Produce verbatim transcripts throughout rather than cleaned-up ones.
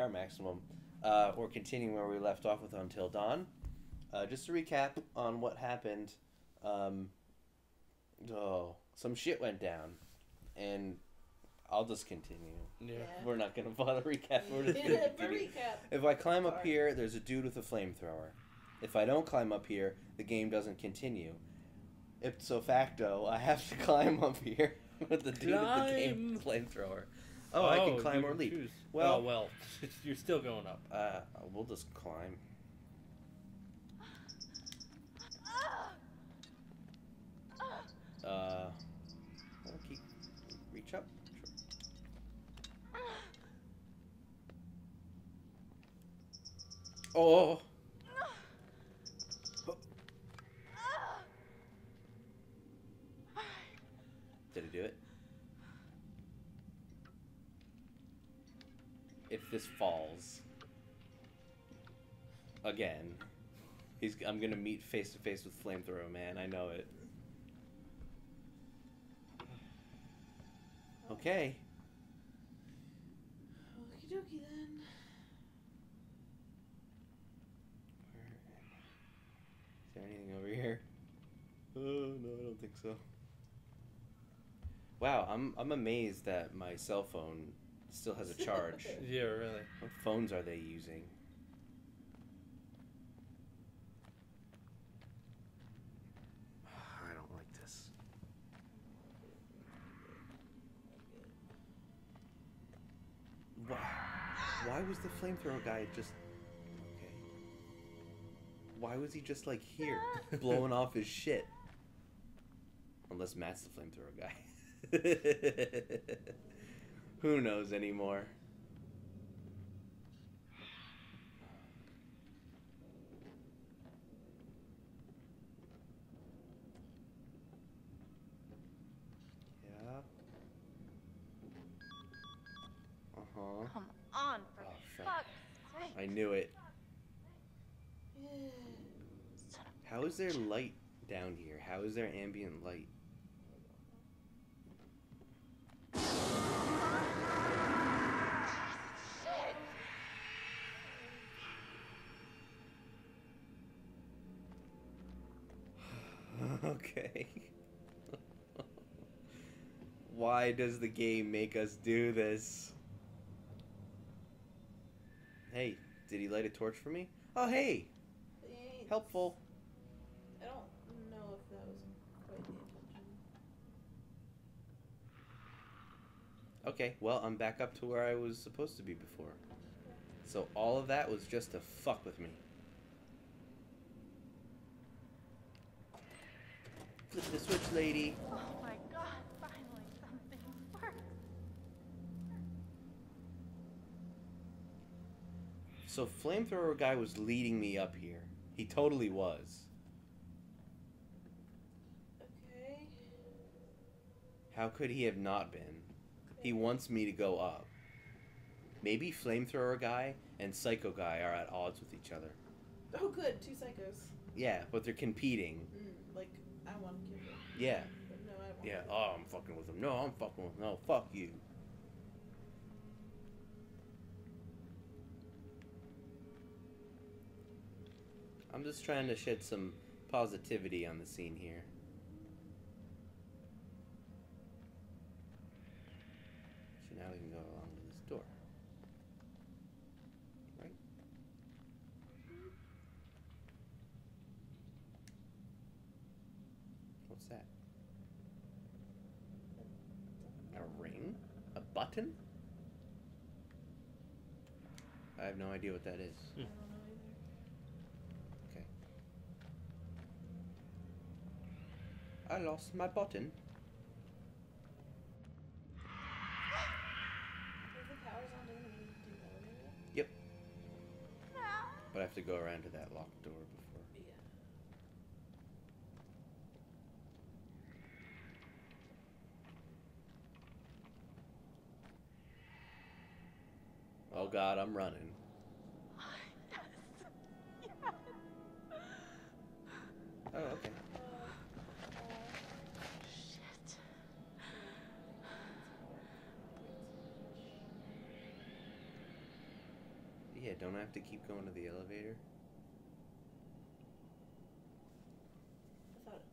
our maximum. Uh, we're continuing where we left off with Until Dawn. Uh, just to recap on what happened. Um, oh, some shit went down, and I'll just continue. Yeah. Yeah. We're not gonna bother recap. We're just gonna Yeah, continue. recap. If I climb up Sorry. here, there's a dude with a flamethrower. If I don't climb up here, the game doesn't continue. Ipso facto, I have to climb up here with the dude with the game flamethrower. Oh, I can climb you or can leap. choose. Well- oh, well, you're still going up. Uh, we'll just climb. Uh, I'll keep reach up. Sure. Oh. Did it do it? If this falls again, he's I'm gonna meet face to face with Flamethrower Man. I know it. Okay. Okie dokie then. Is there anything over here? Oh no, I don't think so. Wow, I'm I'm amazed that my cell phone still has a charge. Yeah, really. What phones are they using? I don't like this. Why, why was the flamethrower guy just... Okay. Why was he just, like, here, blowing off his shit? Unless Matt's the flamethrower guy. Who knows anymore? Yeah. Uh-huh. Come on, for Oh, fuck. fuck's sake. I knew it. Yeah. Son of How is there light down here? How is there ambient light? shit. Okay. Why does the game make us do this? Hey, did he light a torch for me? Oh, hey! Thanks. Helpful. I don't know if that was quite the intention. Okay, well, I'm back up to where I was supposed to be before. So all of that was just to fuck with me. Flip the switch, lady. Oh my god, finally something works. So Flamethrower guy was leading me up here. He totally was. Okay. How could he have not been? He wants me to go up. Maybe Flamethrower guy and Psycho guy are at odds with each other. Oh, good. Two psychos. Yeah, but they're competing. Mm, like, I want to kill them. Yeah. But no, I won't. Yeah, oh, I'm fucking with him. No, I'm fucking with him. No, fuck you. I'm just trying to shed some positivity on the scene here. So now we can go along to this door. Right? What's that? A ring? A button? I have no idea what that is. I don't know either. Okay. I lost my button. If the power's on, doesn't it mean to do elevator? Yep. But I have to go around to that locked door before. Yeah. Oh god, I'm running. Yes. Yes. Oh, okay. Shit. Yeah, don't I have to keep going to the elevator? I thought.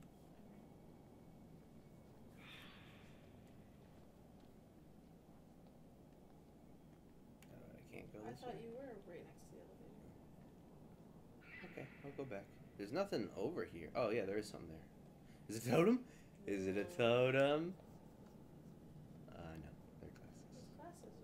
Uh, I can't go I this thought way. you were right next to the elevator. Okay, I'll go back. There's nothing over here. Oh yeah, there is something there. Is it a totem? Is it a totem? Uh, no. They're glasses. Those glasses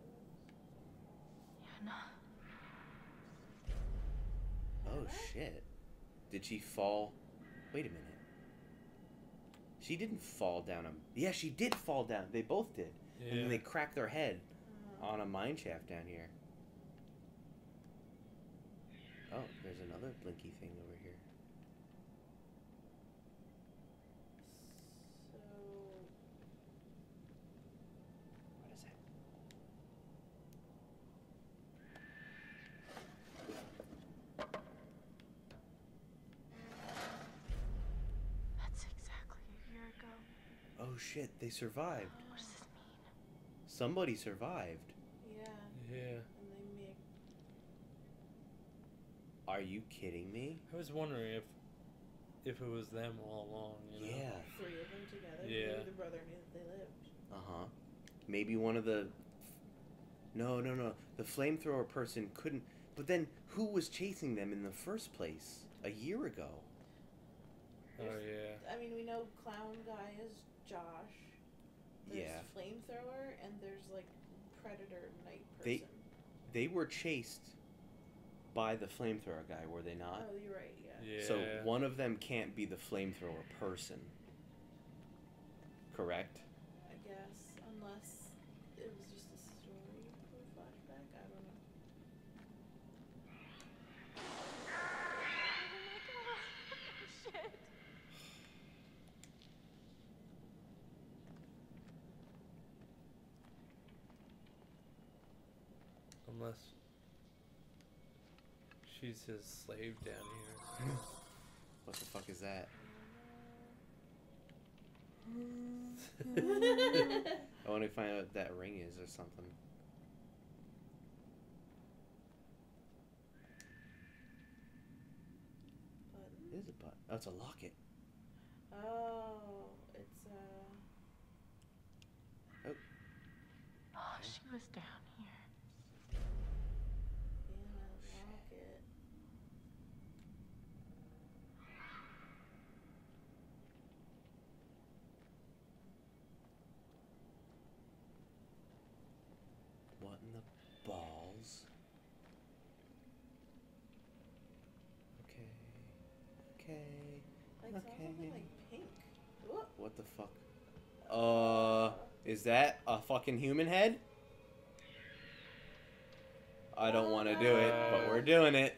are. Oh Anna? shit. Did she fall? Wait a minute. She didn't fall down a... Yeah, she did fall down. They both did. Yeah. And then they cracked their head Uh, on a mine shaft down here. Oh, there's another blinky thing over here. So. What is that? That's exactly a year ago. Oh shit, they survived. What does this mean? Somebody survived. Yeah. Yeah. And they make. Are you kidding me? I was wondering if if it was them all along. You know? Yeah. Three of them together. Yeah. Maybe the brother knew that they lived. Uh-huh. Maybe one of the... No, no, no. The flamethrower person couldn't... But then, who was chasing them in the first place? A year ago? Oh yeah. I mean, we know clown guy is Josh. There's Yeah. flamethrower, and there's like predator night person. They- They were chased by the flamethrower guy, were they not? Oh, you're right. Yeah. Yeah. So one of them can't be the flamethrower person. Correct? I guess, unless it was just a story or flashback. I don't know. Oh my god. Shit. Unless she's his slave down here. What the fuck is that? I want to find out what that ring is or something. Button? It is a button. Oh, it's a locket. Oh, it's uh. Oh, she was down here. Yeah, locket. What in the balls? Okay. Okay. I saw something Okay. like pink. Whoop. What the fuck? Uh, is that a fucking human head? I don't want to do it, but we're doing it.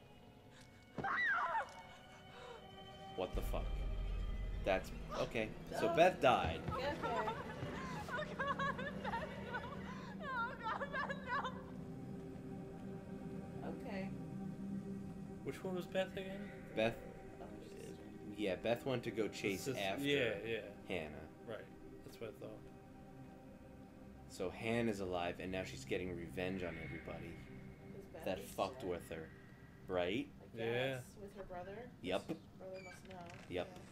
What the fuck? That's okay. So Beth died. Okay. Oh god, Beth, no. Oh god, Beth, no. Okay. Which one was Beth again? Beth, Oh, she's- yeah, Beth went to go chase This is- after Yeah, yeah. Hannah. Right. That's what I thought. So Hannah's alive, and now she's getting revenge on everybody is Beth that is fucked alive? with her, right? I Yeah. guess, with her brother. Yep. Brother must know. Yep. Yeah.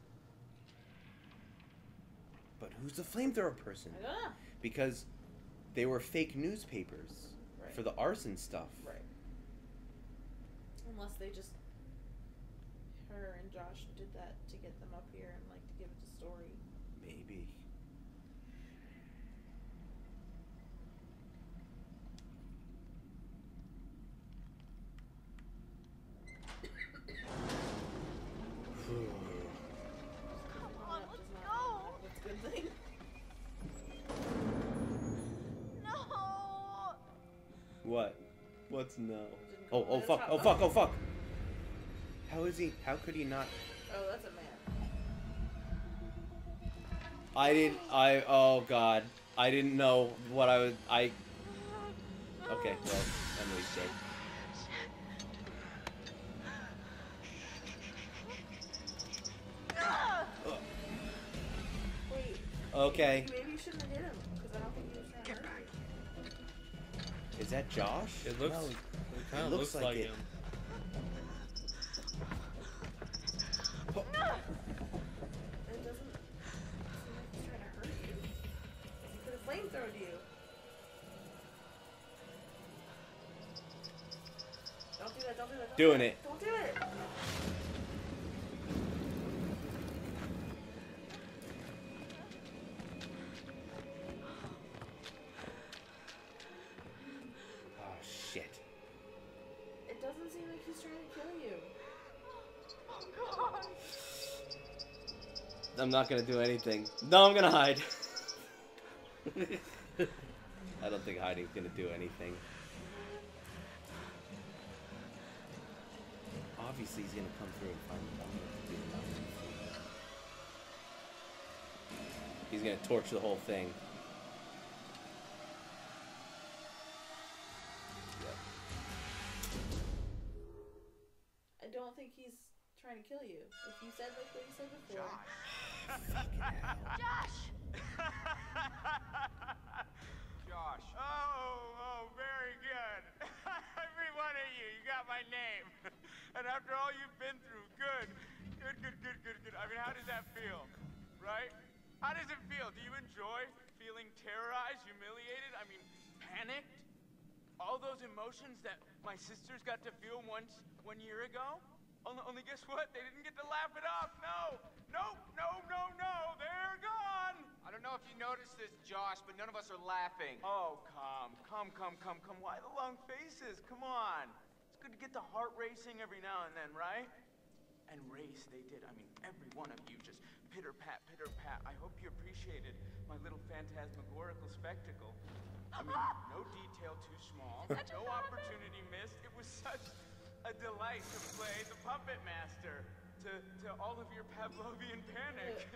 But who's the flamethrower person? I don't know. Because they were fake newspapers Right. for the arson stuff. Right. Unless they just, her and Josh did that to get them up here and like to give the story. Maybe. Come Hung on, up let's does not go. mean That's a good thing. No. What? What's no? Didn't Oh, come oh out fuck, top. oh fuck, oh fuck! How is he, how could he not? Oh, that's a man. I didn't, I, oh god. I didn't know what I was, I, okay, well, Emily's dead. Ugh. Wait. Okay. Maybe you shouldn't have hit him because I don't think he was trying to hurt you. Is that Josh? It looks No. Kind of looks looks, like like it. him. It doesn't seem like he's trying to hurt you. He could have flamethrowed you. Don't do that, don't do that. Don't Doing do it. Don't do it. Oh shit. It doesn't seem like he's trying to kill you. Oh God. I'm not gonna do anything. No, I'm gonna hide. I don't think hiding's gonna do anything. Obviously, he's gonna come through and find me. He's gonna torch the whole thing. Yep. I don't think he's trying to kill you. If you said like what you said before. Josh! Josh. Oh, oh, very good. Every one of you, you got my name. And after all you've been through, good. Good, good, good, good, good. I mean, how does that feel? Right? How does it feel? Do you enjoy feeling terrorized, humiliated? I mean, panicked? All those emotions that my sisters got to feel once, one year ago? Only, only guess what? They didn't get to laugh it off. No! Nope! No, no, no! They're gone! I don't know if you noticed this, Josh, but none of us are laughing. Oh, come, come, come, come, come. Why the long faces? Come on. It's good to get the heart racing every now and then, right? And race they did. I mean, every one of you just pitter-pat, pitter-pat. I hope you appreciated my little phantasmagorical spectacle. I mean, no detail too small, no opportunity missed. It was such a delight to play the puppet master to, to all of your Pavlovian panic.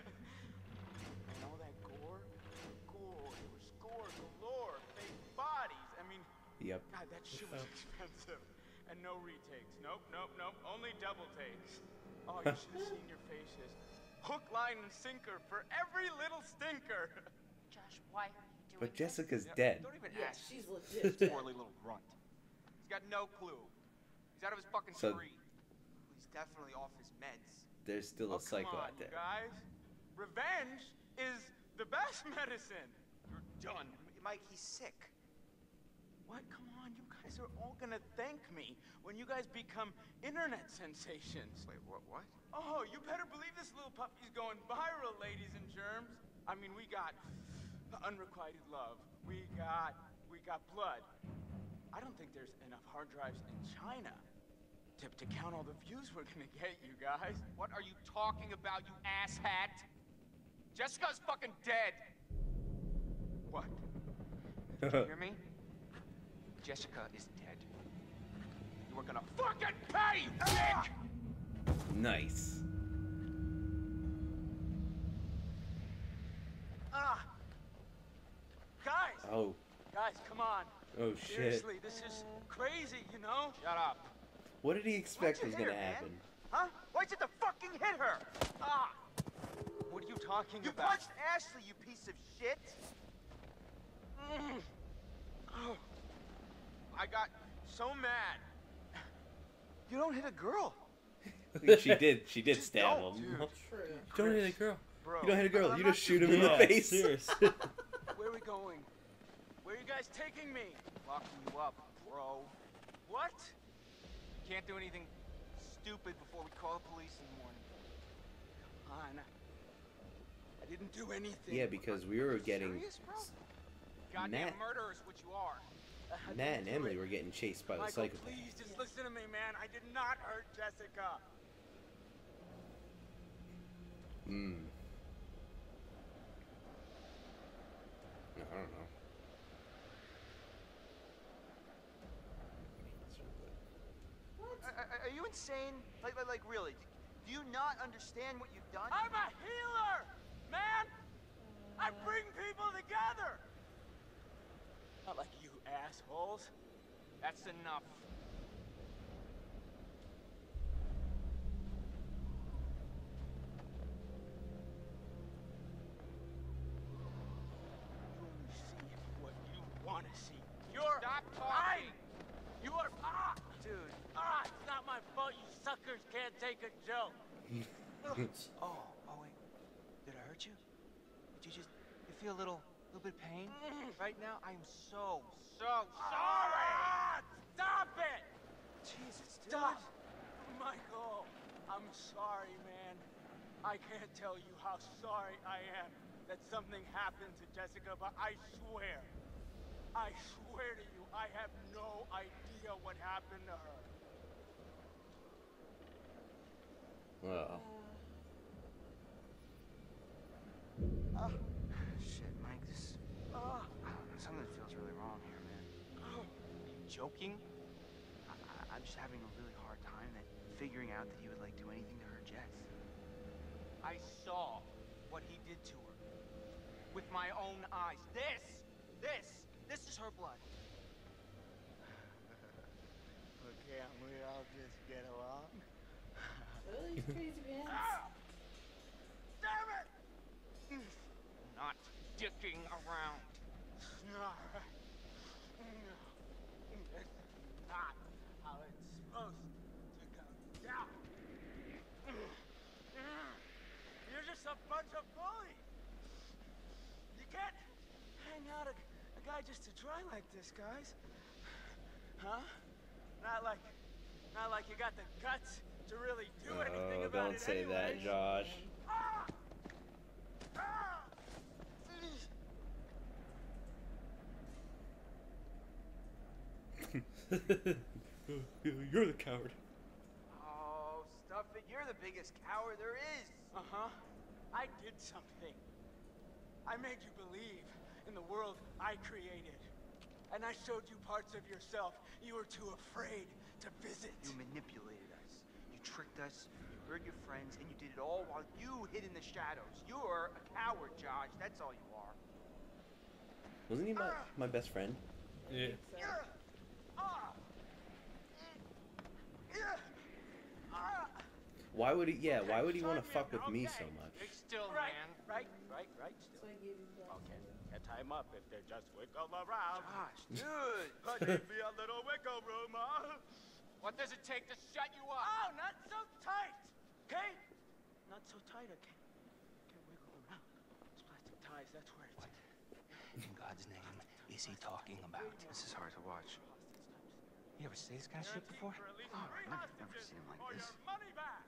And all that gore, gore, there was gore galore, fake bodies. I mean, Yep. God, that shit was expensive. And no retakes. Nope, nope, nope. Only double takes. Oh, you should have seen your faces. Hook, line, and sinker for every little stinker. Josh, why are you doing But this? Jessica's Yeah, dead. Don't even Yeah, ask. she's legit. dead. Poorly little runt. He's got no clue. He's out of his fucking So- tree. He's definitely off his meds. There's still Oh, a psycho come on, out there. you guys. Revenge is the best medicine. You're done. M- Mike, he's sick. What? Come on, you guys are all gonna thank me when you guys become internet sensations. Wait, what? What? Oh, you better believe this little puppy's going viral, ladies and germs. I mean, we got unrequited love. We got, we got blood. I don't think there's enough hard drives in China to, to count all the views we're gonna get, you guys. What are you talking about, you asshat? Jessica's fucking dead. What? Did you hear me? Jessica is dead. You are gonna fucking pay, you dick! Nice. Ah! Guys! Oh. Guys, come on. Oh shit. Seriously, this is crazy, you know? Shut up. What did he expect was Why'd you gonna hit her, man? happen? Huh? Why'd you have to fucking hit her? Ah! What are you talking You about? punched Ashley, you piece of shit! Mm. Oh. I got so mad. You don't hit a girl. She did. She did Just stab don't, him. dude. True. Don't hit a girl. Bro. You don't hit a girl. I'm You not just shoot him in the Yeah, face. seriously. Where are we going? Where are you guys taking me? Locking you up, bro. What? Can't do anything stupid before we call the police in the morning. Come on. I didn't do anything. Yeah, because we were getting Serious, bro? Goddamn Matt. murderer is what you are. I Matt didn't and do Emily it. were getting chased by the Michael, psychopath. please just listen to me, man. I did not hurt Jessica. Hmm. I don't know. Are, are- are you insane? Like, like, like, really? Do you not understand what you've done? I'm a healer, man. I bring people together. Not like you assholes. That's enough. You only see what you want to see. You're Stop lying. talking. You are ah. fault you suckers can't take a joke. Oh, oh wait. Did I hurt you? Did you just you feel a little little bit of pain right now? I am so so sorry. Ah, stop it! Jesus, dude. Stop! Michael, I'm sorry, man. I can't tell you how sorry I am that something happened to Jessica, but I swear, I swear to you, I have no idea what happened to her. Well, Oh, shit, Mike. This oh, something feels really wrong here, man. Are you joking? I, I, I'm just having a really hard time that figuring out that he would like do anything to hurt Jess. I saw what he did to her with my own eyes. This, this, this is her blood. Okay, can't we all just get along? Oh, these crazy pants. Ah! Damn it! Not dicking around. No. It's not how it's supposed to go down. You're just a bunch of bullies. You can't hang out a, a guy just to try like this, guys. Huh? Not like, not like you got the guts to really do anything oh, about don't it say that, anyway. Josh. Ah! Ah! You're the coward. Oh, stuff it. You're the biggest coward there is. Uh-huh. I did something. I made you believe in the world I created. And I showed you parts of yourself you were too afraid to visit. You manipulated us. You tricked us. You hurt your friends, and you did it all while you hid in the shadows. You're a coward, Josh. That's all you are. Wasn't he my, my best friend? Yeah. Yeah. Ah. Yeah. Ah. Why would he? Yeah, why would he want to Okay, fuck with me okay. so much? Stay still, right, man. Right, right, right. So Still. I gave him that. Okay. Can't tie him up if they just wiggle around. Josh, dude. But give me a little wiggle room, huh? What does it take to shut you up? Oh, not so tight, okay? Not so tight, I can't, can't wiggle around. Those plastic ties, that's where it's... In God's name, is he talking about? This is hard to watch. You ever see this kind of shit before? For at least Oh, three I've never hostages seen him like or this. your money back.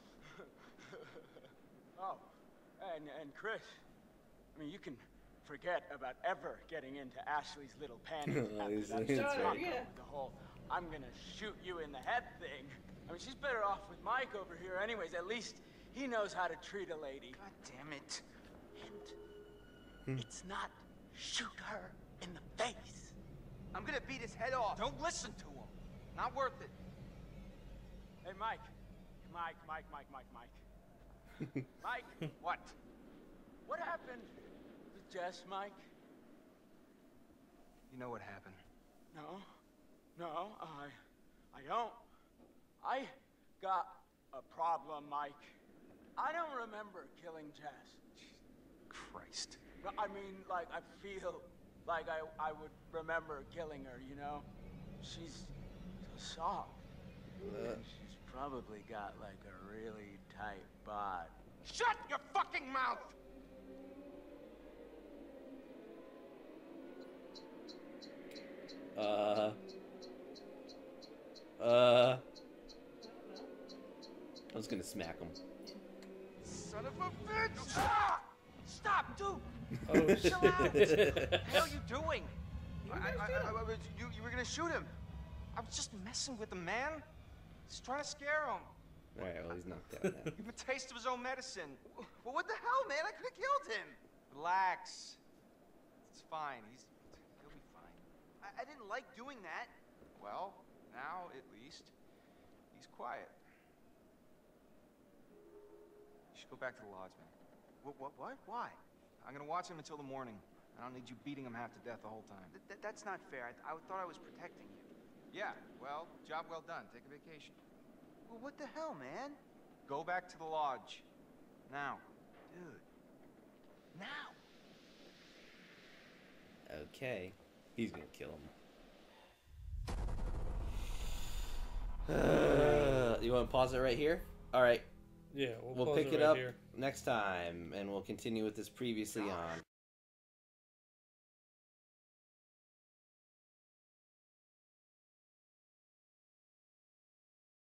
Oh, and, and Chris, I mean, you can forget about ever getting into Ashley's little panties Oh, after he's- that he's fiasco right. Yeah. with the whole I'm gonna shoot you in the head thing. I mean, she's better off with Mike over here anyways. At least he knows how to treat a lady. God damn it. And it's not shoot her in the face. I'm gonna beat his head off. Don't listen to him. Not worth it. Hey, Mike. Mike, Mike, Mike, Mike, Mike. Mike, What? what happened with Jess, Mike? You know what happened. No, no, I, I don't. I got a problem, Mike. I don't remember killing Jess. Christ. No, I mean, like, I feel like I, I would remember killing her, you know? She's so soft. Uh, She's probably got, like, a really tight bod. Shut your fucking mouth! uh. Uh. I was gonna smack him. Son of a bitch! Ah! Stop, dude! Oh Chill out. shit! What the hell are you doing? I, I, I, I, was- you, you were gonna shoot him. I was just messing with him, man. Just trying to scare him. Alright, well he's knocked out now. Give him a taste of his own medicine. Well, what the hell, man? I could have killed him. Relax. It's fine. He's he'll be fine. I, I didn't like doing that. Well, now at least he's quiet. You should go back to the lodge, man. What? What? What? Why? I'm gonna watch him until the morning. I don't need you beating him half to death the whole time. Th- th- that's not fair. I, I thought I was protecting you. Yeah, well, job well done. Take a vacation. Well, what the hell, man? Go back to the lodge. Now. Dude. Now! Okay. He's gonna kill him. Uh, you want to pause it right here? All right. Yeah, we'll, We'll pause pick it it right up here. next time, and we'll continue with this previously on.